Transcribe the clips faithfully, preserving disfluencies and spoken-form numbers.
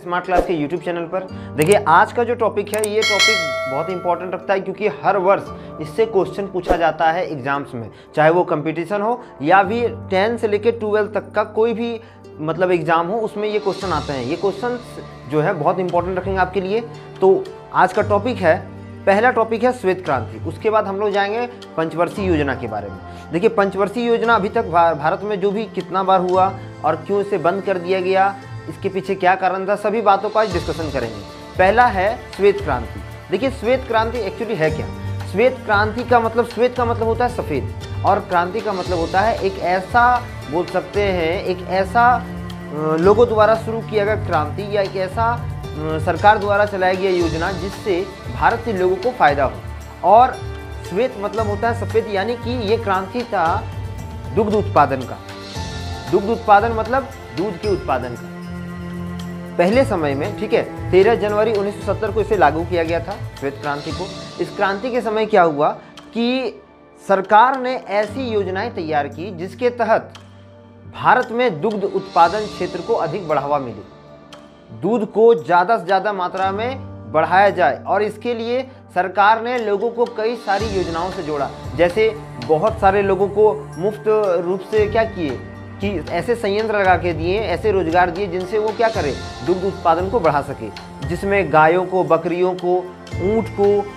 Smart class के YouTube channel पर। देखिए आज का जो टॉपिक है ये टॉपिक बहुत इंपॉर्टेंट रखता है, क्योंकि हर वर्ष इससे क्वेश्चन पूछा जाता है एग्जाम्स में, चाहे वो कंपटीशन हो या भी टेंथ से लेकर ट्वेल्थ तक का कोई भी मतलब एग्जाम हो, उसमें ये क्वेश्चन आते हैं। ये क्वेश्चन जो है बहुत इंपॉर्टेंट रखेंगे आपके लिए। तो आज का टॉपिक है, पहला टॉपिक है श्वेत क्रांति। उसके बाद हम लोग जाएंगे पंचवर्षीय योजना के बारे में। देखिए पंचवर्षीय योजना अभी तक भारत में जो भी कितना बार हुआ और क्यों इसे बंद कर दिया गया, इसके पीछे क्या कारण था, सभी बातों का डिस्कशन करेंगे। पहला है श्वेत क्रांति। देखिए श्वेत क्रांति एक्चुअली है क्या? श्वेत क्रांति का मतलब, श्वेत का मतलब होता है सफ़ेद और क्रांति का मतलब होता है एक ऐसा, बोल सकते हैं एक ऐसा लोगों द्वारा शुरू किया गया क्रांति या एक ऐसा सरकार द्वारा चलाई गई योजना जिससे भारत के लोगों को फायदा हो। और श्वेत मतलब होता है सफ़ेद, यानी कि ये क्रांति था दुग्ध उत्पादन का। दुग्ध उत्पादन मतलब दूध के उत्पादन का। पहले समय में, ठीक है, तेरह जनवरी उन्नीस सौ सत्तर को इसे लागू किया गया था श्वेत क्रांति को। इस क्रांति के समय क्या हुआ कि सरकार ने ऐसी योजनाएं तैयार की जिसके तहत भारत में दुग्ध उत्पादन क्षेत्र को अधिक बढ़ावा मिले, दूध को ज़्यादा से ज़्यादा मात्रा में बढ़ाया जाए। और इसके लिए सरकार ने लोगों को कई सारी योजनाओं से जोड़ा। जैसे बहुत सारे लोगों को मुफ्त रूप से क्या किए कि ऐसे संयंत्र लगा के दिए, ऐसे रोजगार दिए जिनसे वो क्या करें, दुग्ध उत्पादन को बढ़ा सके, जिसमें गायों को, बकरियों को, ऊँट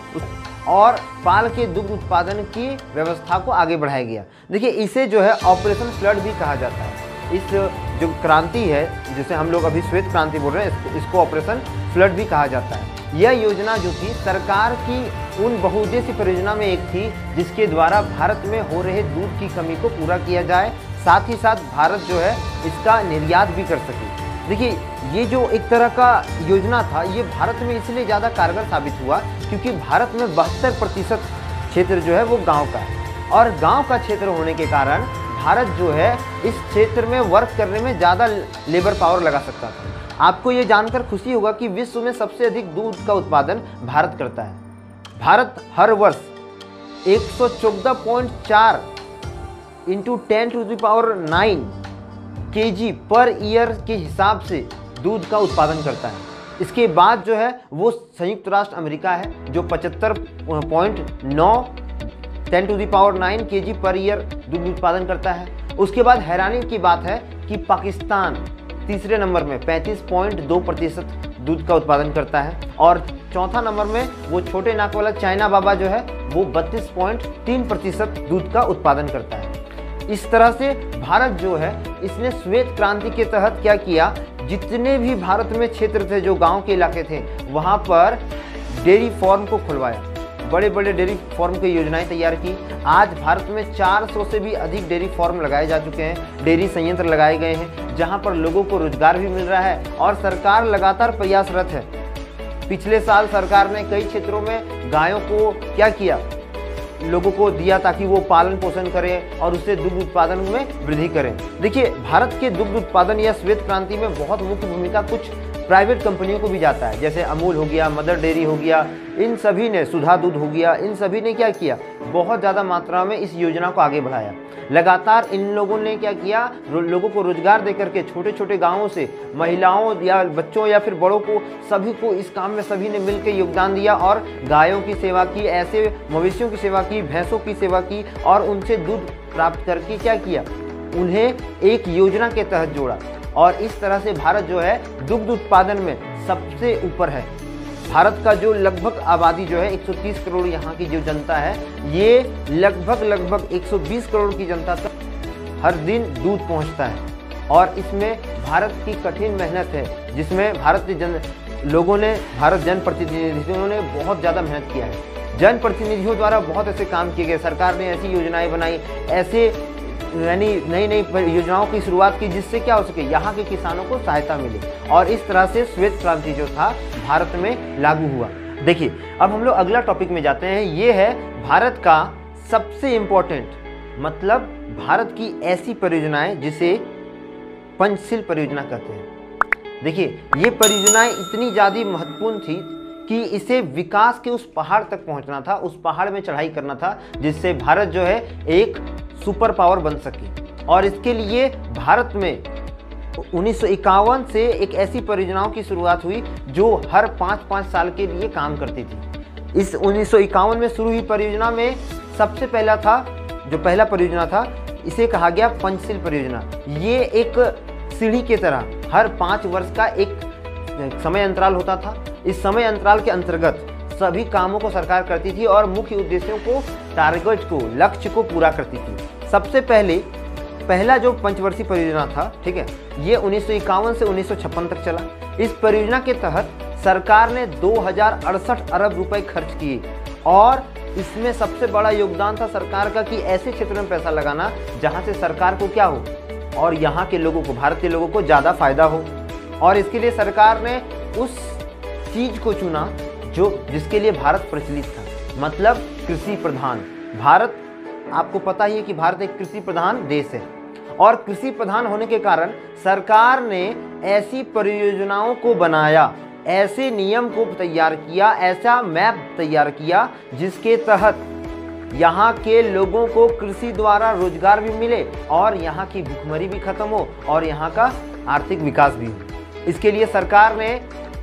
को और पाल के दुग्ध उत्पादन की व्यवस्था को आगे बढ़ाया गया। देखिए इसे जो है ऑपरेशन फ्लड भी कहा जाता है। इस जो क्रांति है जिसे हम लोग अभी श्वेत क्रांति बोल रहे हैं, इसको ऑपरेशन फ्लड भी कहा जाता है। यह योजना जो थी सरकार की उन बहुउद्देशीय परियोजना में एक थी जिसके द्वारा भारत में हो रहे दूध की कमी को पूरा किया जाए, साथ ही साथ भारत जो है इसका निर्यात भी कर सके। देखिए ये जो एक तरह का योजना था ये भारत में इसलिए ज़्यादा कारगर साबित हुआ क्योंकि भारत में बहत्तर प्रतिशत क्षेत्र जो है वो गाँव का है, और गाँव का क्षेत्र होने के कारण भारत जो है इस क्षेत्र में वर्क करने में ज़्यादा लेबर पावर लगा सकता था। आपको ये जानकर खुशी होगा कि विश्व में सबसे अधिक दूध का उत्पादन भारत करता है। भारत हर वर्ष एक सौ चौदह पॉइंट चार into ten to the power nine के जी पर ईयर के हिसाब से दूध का उत्पादन करता है। इसके बाद जो है वो संयुक्त राष्ट्र अमेरिका है जो पचहत्तर पॉइंट नौ ten to the power nine के जी पर ईयर दूध उत्पादन करता है। उसके बाद हैरानी की बात है कि पाकिस्तान तीसरे नंबर में पैंतीस पॉइंट दो प्रतिशत दूध का उत्पादन करता है, और चौथा नंबर में वो छोटे नाक वाला चाइना बाबा जो है वो बत्तीस पॉइंट तीन प्रतिशत दूध का उत्पादन करता है। इस तरह से भारत जो है इसने श्वेत क्रांति के तहत क्या किया, जितने भी भारत में क्षेत्र थे जो गाँव के इलाके थे वहाँ पर डेयरी फार्म को खुलवाया, बड़े बड़े डेयरी फार्म की योजनाएं तैयार की। आज भारत में चार सौ से भी अधिक डेयरी फार्म लगाए जा चुके हैं, डेयरी संयंत्र लगाए गए हैं जहां पर लोगों को रोजगार भी मिल रहा है और सरकार लगातार प्रयासरत है। पिछले साल सरकार ने कई क्षेत्रों में गायों को क्या किया, लोगों को दिया ताकि वो पालन पोषण करें और उससे दुग्ध उत्पादन में वृद्धि करें। देखिए भारत के दुग्ध उत्पादन या श्वेत क्रांति में बहुत मुख्य भूमिका कुछ प्राइवेट कंपनियों को भी जाता है, जैसे अमूल हो गया, मदर डेयरी हो गया, इन सभी ने, सुधा दूध हो गया, इन सभी ने क्या किया, बहुत ज़्यादा मात्रा में इस योजना को आगे बढ़ाया। लगातार इन लोगों ने क्या किया, लोगों को रोजगार देकर के छोटे छोटे गांवों से महिलाओं या बच्चों या फिर बड़ों को, सभी को इस काम में सभी ने मिलकर योगदान दिया और गायों की सेवा की, ऐसे मवेशियों की सेवा की, भैंसों की सेवा की और उनसे दूध प्राप्त करके क्या किया, उन्हें एक योजना के तहत जोड़ा। और इस तरह से भारत जो है दुग्ध उत्पादन में सबसे ऊपर है। भारत का जो लगभग आबादी जो है एक सौ तीस करोड़ यहाँ की जो जनता है, ये लगभग लगभग एक सौ बीस करोड़ की जनता तक हर दिन दूध पहुँचता है। और इसमें भारत की कठिन मेहनत है जिसमें भारत के जन लोगों ने, भारत जनप्रतिनिधियों ने बहुत ज़्यादा मेहनत किया है। जनप्रतिनिधियों द्वारा बहुत ऐसे काम किए गए, सरकार ने ऐसी योजनाएँ बनाई, ऐसे यानी नई नई योजनाओं की शुरुआत की जिससे क्या हो सके, यहाँ के किसानों को सहायता मिले, और इस तरह से श्वेत क्रांति जो था भारत में लागू हुआ। देखिए अब हम लोग अगला टॉपिक में जाते हैं। ये है भारत का सबसे इम्पोर्टेंट, मतलब भारत की ऐसी परियोजनाएं जिसे पंचशील परियोजना कहते हैं। देखिए ये परियोजनाएं इतनी ज़्यादा महत्वपूर्ण थी कि इसे विकास के उस पहाड़ तक पहुंचना था, उस पहाड़ में चढ़ाई करना था जिससे भारत जो है एक सुपर पावर बन सके। और इसके लिए भारत में उन्नीस सौ इक्यावन से एक ऐसी परियोजनाओं की शुरुआत हुई जो हर पाँच पाँच साल के लिए काम करती थी। इस उन्नीस सौ इक्यावन में शुरू हुई परियोजना में सबसे पहला था, जो पहला परियोजना था, इसे कहा गया पंचशील परियोजना। ये एक सीढ़ी की तरह हर पाँच वर्ष का एक समय अंतराल होता था। इस समय अंतराल के अंतर्गत सभी कामों को सरकार करती थी और मुख्य उद्देश्यों को, टारगेट को, लक्ष्य को पूरा करती थी। सबसे पहले पहला जो पंचवर्षीय परियोजना था, ठीक है, ये उन्नीस सौ इक्यावन से उन्नीस सौ छप्पन तक चला। इस परियोजना के तहत सरकार ने दो हजार अड़सठ अरब रुपए खर्च किए और इसमें सबसे बड़ा योगदान था सरकार का कि ऐसे क्षेत्र में पैसा लगाना जहां से सरकार को क्या हो और यहाँ के लोगों को, भारत के लोगों को ज़्यादा फायदा हो। और इसके लिए सरकार ने उस चीज़ को चुना जो जिसके लिए भारत प्रचलित था, मतलब कृषि प्रधान। भारत, आपको पता ही है कि भारत एक कृषि प्रधान देश है और कृषि प्रधान होने के कारण सरकार ने ऐसी परियोजनाओं को बनाया, ऐसे नियम को तैयार किया, ऐसा मैप तैयार किया जिसके तहत यहाँ के लोगों को कृषि द्वारा रोजगार भी मिले और यहाँ की भुखमरी भी खत्म हो और यहाँ का आर्थिक विकास भी हो। इसके लिए सरकार ने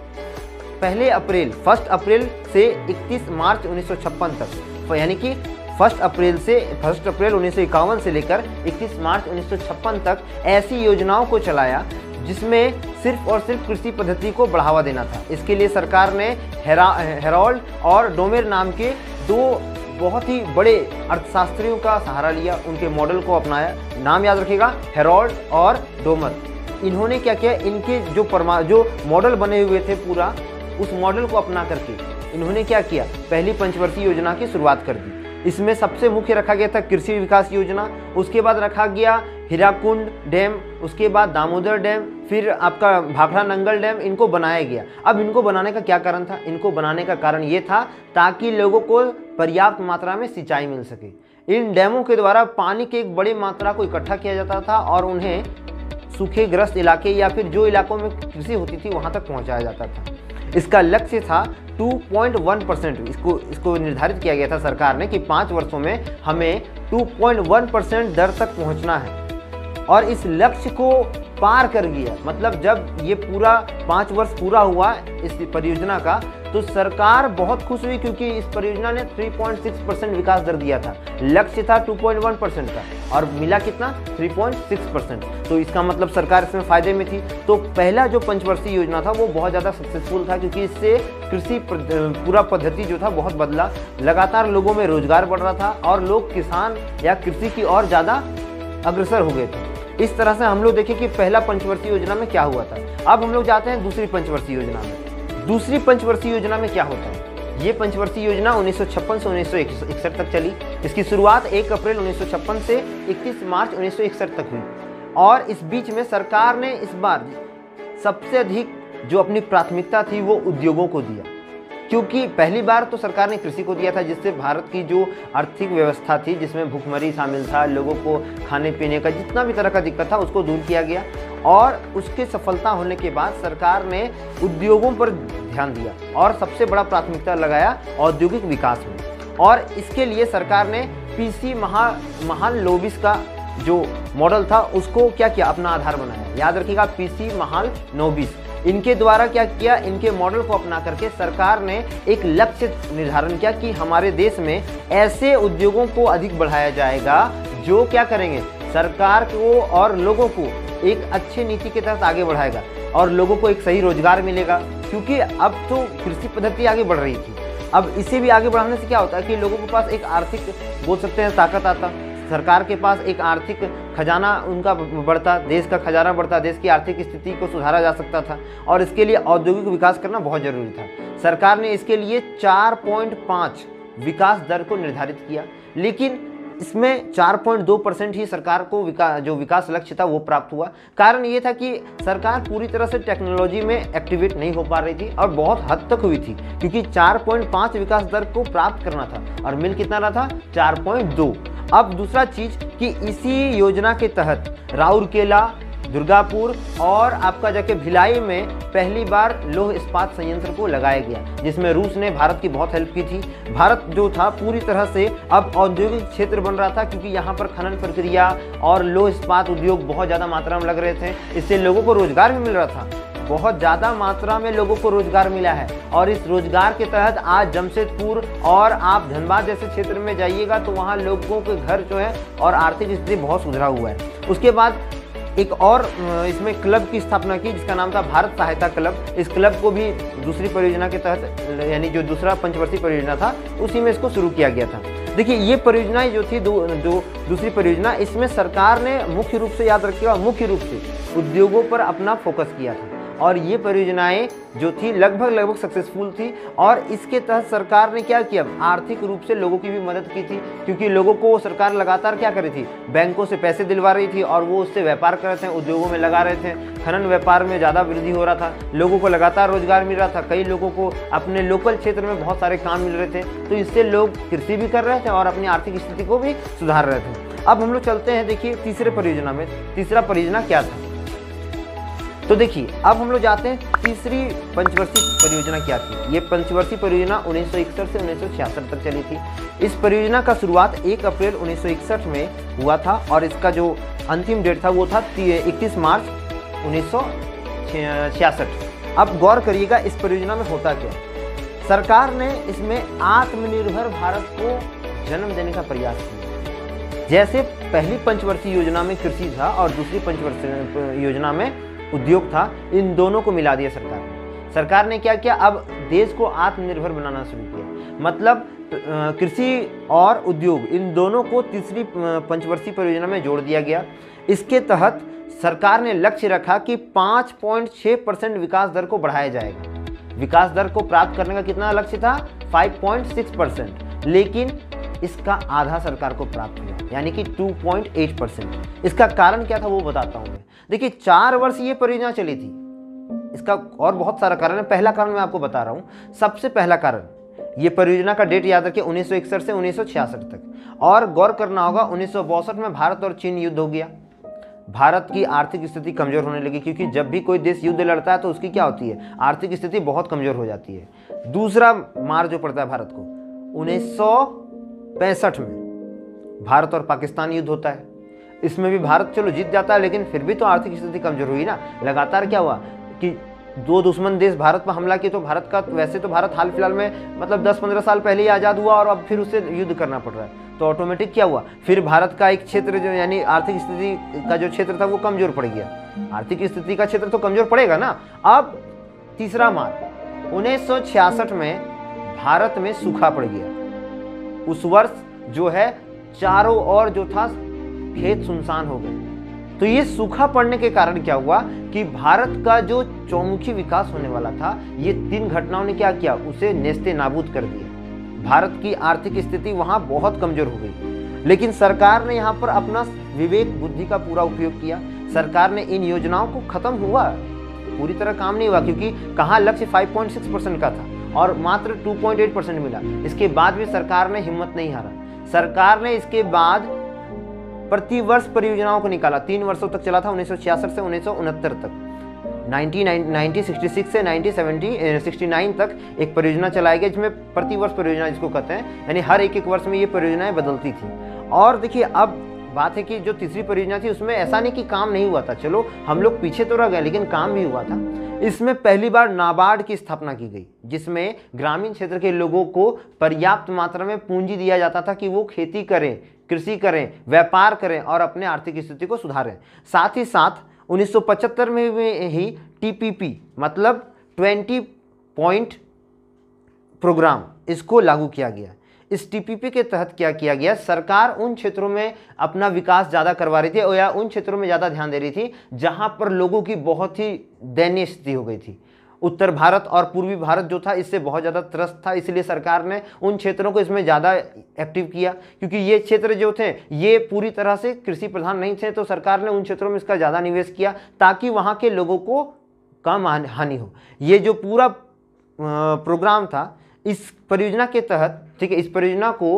पहले अप्रैल फर्स्ट अप्रैल से इकतीस मार्च उन्नीस सौ छप्पन तक, यानी कि फर्स्ट अप्रैल से फर्स्ट अप्रैल उन्नीस सौ इक्यावन से लेकर इकतीस मार्च उन्नीस सौ छप्पन तक ऐसी योजनाओं को चलाया जिसमें सिर्फ और सिर्फ कृषि पद्धति को बढ़ावा देना था। इसके लिए सरकार ने हेरा हेरोल्ड और डोमेर नाम के दो बहुत ही बड़े अर्थशास्त्रियों का सहारा लिया, उनके मॉडल को अपनाया। नाम याद रखिएगा, हेरोल्ड और डोमर। इन्होंने क्या किया, इनके जो परमा जो मॉडल बने हुए थे पूरा, उस मॉडल को अपना करके इन्होंने क्या किया, पहली पंचवर्षीय योजना की शुरुआत कर दी। इसमें सबसे मुख्य रखा गया था कृषि विकास योजना, उसके बाद रखा गया हीराकुंड डैम, उसके बाद दामोदर डैम, फिर आपका भाखड़ा नंगल डैम, इनको बनाया गया। अब इनको बनाने का क्या कारण था? इनको बनाने का कारण ये था ताकि लोगों को पर्याप्त मात्रा में सिंचाई मिल सके। इन डैमों के द्वारा पानी की एक बड़ी मात्रा को इकट्ठा किया जाता था और उन्हें सूखेग्रस्त इलाके या फिर जो इलाकों में कृषि होती थी वहाँ तक पहुँचाया जाता था। इसका लक्ष्य था दो पॉइंट एक परसेंट, इसको इसको निर्धारित किया गया था सरकार ने कि पाँच वर्षों में हमें दो पॉइंट एक परसेंट दर तक पहुंचना है और इस लक्ष्य को पार कर गया। मतलब जब ये पूरा पाँच वर्ष पूरा हुआ इस परियोजना का, तो सरकार बहुत खुश हुई क्योंकि इस परियोजना ने तीन पॉइंट छह परसेंट विकास दर दिया था। लक्ष्य था दो पॉइंट एक परसेंट का और मिला कितना, तीन पॉइंट छह परसेंट। तो इसका मतलब सरकार इसमें फायदे में थी। तो पहला जो पंचवर्षीय योजना था वो बहुत ज़्यादा सक्सेसफुल था क्योंकि इससे कृषि पूरा पद्धति जो था बहुत बदला, लगातार लोगों में रोजगार बढ़ रहा था और लोग किसान या कृषि की ओर ज़्यादा अग्रसर हो गए थे। इस तरह से हम लोग देखें कि पहला पंचवर्षीय योजना में क्या हुआ था। अब हम लोग जाते हैं दूसरी पंचवर्षीय योजना में। दूसरी पंचवर्षीय योजना में क्या होता है? ये पंचवर्षीय योजना उन्नीस सौ छप्पन से उन्नीस सौ इकसठ तक चली। इसकी शुरुआत एक अप्रैल उन्नीस सौ छप्पन से इकतीस मार्च उन्नीस सौ इकसठ तक हुई और इस बीच में सरकार ने इस बार सबसे अधिक जो अपनी प्राथमिकता थी वो उद्योगों को दिया, क्योंकि पहली बार तो सरकार ने कृषि को दिया था जिससे भारत की जो आर्थिक व्यवस्था थी जिसमें भुखमरी शामिल था, लोगों को खाने पीने का जितना भी तरह का दिक्कत था उसको दूर किया गया और उसके सफलता होने के बाद सरकार ने उद्योगों पर ध्यान दिया और सबसे बड़ा प्राथमिकता लगाया औद्योगिक विकास में। और इसके लिए सरकार ने पीसी महा महालनोबिस का जो मॉडल था उसको क्या किया, अपना आधार बनाया। याद रखिएगा, पीसी महालनोबिस, इनके द्वारा क्या किया, इनके मॉडल को अपना करके सरकार ने एक लक्ष्य निर्धारण किया कि हमारे देश में ऐसे उद्योगों को अधिक बढ़ाया जाएगा जो क्या करेंगे, सरकार को और लोगों को एक अच्छी नीति के तहत आगे बढ़ाएगा और लोगों को एक सही रोजगार मिलेगा। क्योंकि अब तो कृषि पद्धति आगे बढ़ रही थी, अब इसे भी आगे बढ़ाने से क्या होता है कि लोगों के पास एक आर्थिक, बोल सकते हैं, ताकत आता, सरकार के पास एक आर्थिक खजाना उनका बढ़ता, देश का खजाना बढ़ता, देश की आर्थिक स्थिति को सुधारा जा सकता था और इसके लिए औद्योगिक विकास करना बहुत जरूरी था। सरकार ने इसके लिए चार पॉइंट पाँच विकास दर को निर्धारित किया, लेकिन इसमें चार पॉइंट दो परसेंट ही सरकार को विकास जो विकास लक्ष्य था वो प्राप्त हुआ। कारण ये था कि सरकार पूरी तरह से टेक्नोलॉजी में एक्टिवेट नहीं हो पा रही थी और बहुत हद तक हुई थी क्योंकि चार पॉइंट पाँच विकास दर को प्राप्त करना था और मिल कितना रहा था, चार पॉइंट दो। अब दूसरा चीज कि इसी योजना के तहत राउरकेला, दुर्गापुर और आपका जाके भिलाई में पहली बार लौह इस्पात संयंत्र को लगाया गया, जिसमें रूस ने भारत की बहुत हेल्प की थी। भारत जो था पूरी तरह से अब औद्योगिक क्षेत्र बन रहा था, क्योंकि यहाँ पर खनन प्रक्रिया और लौह इस्पात उद्योग बहुत ज़्यादा मात्रा में लग रहे थे। इससे लोगों को रोजगार भी मिल रहा था, बहुत ज़्यादा मात्रा में लोगों को रोजगार मिला है। और इस रोजगार के तहत आज जमशेदपुर और आप धनबाद जैसे क्षेत्र में जाइएगा तो वहाँ लोगों के घर जो है और आर्थिक स्थिति बहुत सुधरा हुआ है। उसके बाद एक और इसमें क्लब की स्थापना की, जिसका नाम था भारत सहायता क्लब। इस क्लब को भी दूसरी परियोजना के तहत, यानी जो दूसरा पंचवर्षीय परियोजना था उसी में इसको शुरू किया गया था। देखिए ये परियोजनाएं जो थी, दो जो दूसरी परियोजना, इसमें सरकार ने मुख्य रूप से, याद रखिएगा, मुख्य रूप से उद्योगों पर अपना फोकस किया था। और ये परियोजनाएं जो थी लगभग लगभग सक्सेसफुल थी। और इसके तहत सरकार ने क्या किया, आर्थिक रूप से लोगों की भी मदद की थी, क्योंकि लोगों को सरकार लगातार क्या कर रही थी, बैंकों से पैसे दिलवा रही थी और वो उससे व्यापार कर रहे थे, उद्योगों में लगा रहे थे। खनन व्यापार में ज़्यादा वृद्धि हो रहा था, लोगों को लगातार रोजगार मिल रहा था, कई लोगों को अपने लोकल क्षेत्र में बहुत सारे काम मिल रहे थे। तो इससे लोग कृषि भी कर रहे थे और अपनी आर्थिक स्थिति को भी सुधार रहे थे। अब हम लोग चलते हैं, देखिए तीसरे परियोजना में। तीसरा परियोजना क्या था, तो देखिए अब हम लोग जाते हैं तीसरी पंचवर्षीय परियोजना क्या थी। ये पंचवर्षीय परियोजना उन्नीस सौ इकसठ से उन्नीस सौ छियासठ तक चली थी। इस परियोजना का शुरुआत एक अप्रैल उन्नीस सौ इकसठ में हुआ था और इसका जो अंतिम डेट था वो था इकतीस मार्च उन्नीस सौ छियासठ। अब गौर करिएगा इस परियोजना में होता क्या। सरकार ने इसमें आत्मनिर्भर भारत को जन्म देने का प्रयास किया। जैसे पहली पंचवर्षीय योजना में कृषि था और दूसरी पंचवर्षीय योजना में उद्योग था, इन दोनों को मिला दिया सरकार ने। सरकार ने क्या किया, अब देश को आत्मनिर्भर बनाना शुरू किया। मतलब कृषि और उद्योग इन दोनों को तीसरी पंचवर्षीय परियोजना में जोड़ दिया गया। इसके तहत सरकार ने लक्ष्य रखा कि पाँच पॉइंट छह परसेंट विकास दर को बढ़ाया जाएगा। विकास दर को प्राप्त करने का कितना लक्ष्य था, पाँच पॉइंट छह परसेंट, लेकिन इसका आधा सरकार को प्राप्त हुआ, यानी कि दो पॉइंट आठ परसेंट। इसका कारण क्या था वो बताता हूं मैं। देखिए चार वर्ष ये परियोजना चली थी, इसका और बहुत सारा कारण है। पहला कारण मैं आपको बता रहा हूं। सबसे पहला कारण, ये परियोजना का डेट याद रखिए, उन्नीस सौ इकसठ से उन्नीस सौ छियासठ तक। और गौर करना होगा, उन्नीस सौ बासठ में भारत और चीन युद्ध हो गया। भारत की आर्थिक स्थिति कमजोर होने लगी, क्योंकि जब भी कोई देश युद्ध लड़ता है तो उसकी क्या होती है, आर्थिक स्थिति बहुत कमजोर हो जाती है। दूसरा मार जो पड़ता है भारत को, उन्नीस सौ पैंसठ में भारत और पाकिस्तान युद्ध होता है। इसमें भी भारत चलो जीत जाता है, लेकिन फिर भी तो आर्थिक स्थिति कमजोर हुई ना। लगातार क्या हुआ कि दो दुश्मन देश भारत पर हमला किए, तो भारत का वैसे तो भारत हाल फिलहाल में मतलब दस पंद्रह साल पहले ही आज़ाद हुआ और अब फिर उससे युद्ध करना पड़ रहा है। तो ऑटोमेटिक क्या हुआ, फिर भारत का एक क्षेत्र जो यानी आर्थिक स्थिति का जो क्षेत्र था वो कमजोर पड़ गया। आर्थिक स्थिति का क्षेत्र तो कमजोर पड़ेगा ना। अब तीसरा मार, उन्नीस सौ छियासठ में भारत में सूखा पड़ गया। उस वर्ष जो है चारों ओर जो था खेत सुनसान हो गए। तो ये सूखा पड़ने के कारण क्या हुआ कि भारत का जो चौमुखी विकास होने वाला था, ये तीन घटनाओं ने क्या किया, उसे नेस्ते नाबूद कर दिया। भारत की आर्थिक स्थिति वहां बहुत कमजोर हो गई। लेकिन सरकार ने यहाँ पर अपना विवेक बुद्धि का पूरा उपयोग किया। सरकार ने इन योजनाओं को खत्म हुआ, पूरी तरह काम नहीं हुआ, क्योंकि कहाँ लक्ष्य पाँच पॉइंट छह परसेंट का था और मात्र दो पॉइंट आठ परसेंट मिला। इसके बाद भी सरकार ने हिम्मत नहीं हारा। सरकार ने इसके बाद प्रति वर्ष परियोजनाओं को निकाला। तीन वर्षों तक चला था, उन्नीस सौ छियासठ से उन्नीस सौ उनहत्तर तक, उन्नीस सौ छियासठ से उन्नीस सौ उनहत्तर तक एक परियोजना चलाई गई, जिसमें प्रति वर्ष परियोजना जिसको कहते हैं, यानी हर एक एक वर्ष में ये परियोजनाएं बदलती थी। और देखिए अब बात है कि जो तीसरी परियोजना थी उसमें ऐसा नहीं कि काम नहीं हुआ था, चलो हम लोग पीछे तो रह गए, लेकिन काम भी हुआ था। इसमें पहली बार नाबार्ड की स्थापना की गई, जिसमें ग्रामीण क्षेत्र के लोगों को पर्याप्त मात्रा में पूंजी दिया जाता था कि वो खेती करें, कृषि करें, व्यापार करें और अपने आर्थिक स्थिति को सुधारें। साथ ही साथ उन्नीस सौ पचहत्तर में ही टीपीपी मतलब ट्वेंटी पॉइंट प्रोग्राम, इसको लागू किया गया। इस टीपीपी के तहत क्या किया गया, सरकार उन क्षेत्रों में अपना विकास ज़्यादा करवा रही थी या उन क्षेत्रों में ज़्यादा ध्यान दे रही थी जहां पर लोगों की बहुत ही दयनीय स्थिति हो गई थी। उत्तर भारत और पूर्वी भारत जो था इससे बहुत ज़्यादा त्रस्त था, इसलिए सरकार ने उन क्षेत्रों को इसमें ज़्यादा एक्टिव किया, क्योंकि ये क्षेत्र जो थे ये पूरी तरह से कृषि प्रधान नहीं थे। तो सरकार ने उन क्षेत्रों में इसका ज़्यादा निवेश किया ताकि वहाँ के लोगों को कम हानि हो। ये जो पूरा प्रोग्राम था इस परियोजना के तहत, ठीक है, इस परियोजना को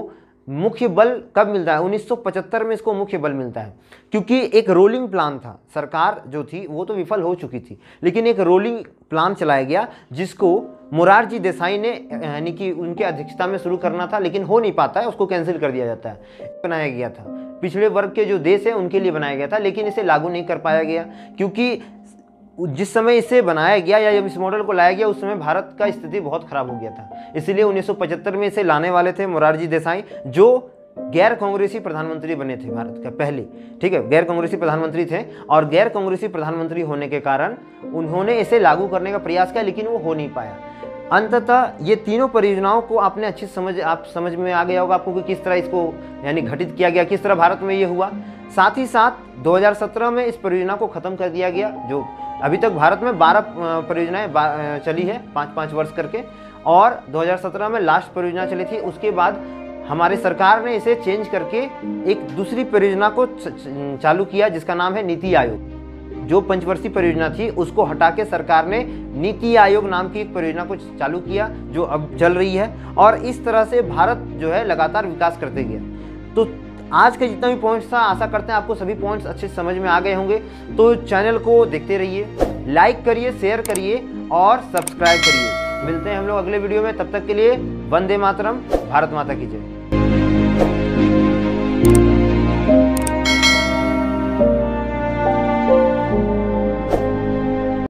मुख्य बल कब मिलता है? उन्नीस सौ पचहत्तर में इसको मुख्य बल मिलता है, क्योंकि एक रोलिंग प्लान था। सरकार जो थी वो तो विफल हो चुकी थी, लेकिन एक रोलिंग प्लान चलाया गया जिसको मोरारजी देसाई ने यानी कि उनके अध्यक्षता में शुरू करना था, लेकिन हो नहीं पाता है, उसको कैंसिल कर दिया जाता है। बनाया गया था पिछड़े वर्ग के जो देश है उनके लिए बनाया गया था, लेकिन इसे लागू नहीं कर पाया गया, क्योंकि जिस समय इसे बनाया गया या जब इस मॉडल को लाया गया उस समय भारत का स्थिति बहुत खराब हो गया था। इसलिए उन्नीस सौ पचहत्तर में इसे लाने वाले थे मोरारजी देसाई, जो गैर कांग्रेसी प्रधानमंत्री बने थे भारत का पहले। ठीक है, गैर कांग्रेसी प्रधानमंत्री थे और गैर कांग्रेसी प्रधानमंत्री होने के कारण उन्होंने इसे लागू करने का प्रयास किया, लेकिन वो हो नहीं पाया। अंततः ये तीनों परियोजनाओं को आपने अच्छी समझ आप समझ में आ गया होगा आपको कि किस तरह इसको यानी घटित किया गया, किस तरह भारत में ये हुआ। साथ ही साथ दो हज़ार सत्रह में इस परियोजना को खत्म कर दिया गया। जो अभी तक भारत में बारह परियोजनाएं चली है पाँच पाँच वर्ष करके, और दो हज़ार सत्रह में लास्ट परियोजना चली थी। उसके बाद हमारी सरकार ने इसे चेंज करके एक दूसरी परियोजना को चालू किया जिसका नाम है नीति आयोग। जो पंचवर्षीय परियोजना थी उसको हटा के सरकार ने नीति आयोग नाम की एक परियोजना को चालू किया जो अब चल रही है, और इस तरह से भारत जो है लगातार विकास करते गया। तो आज का जितना भी पॉइंट्स था, आशा करते हैं आपको सभी पॉइंट्स अच्छे समझ में आ गए होंगे। तो चैनल को देखते रहिए, लाइक करिए, शेयर करिए और सब्सक्राइब करिए। मिलते हैं हम लोग अगले वीडियो में, तब तक के लिए वंदे मातरम, भारत माता की जय।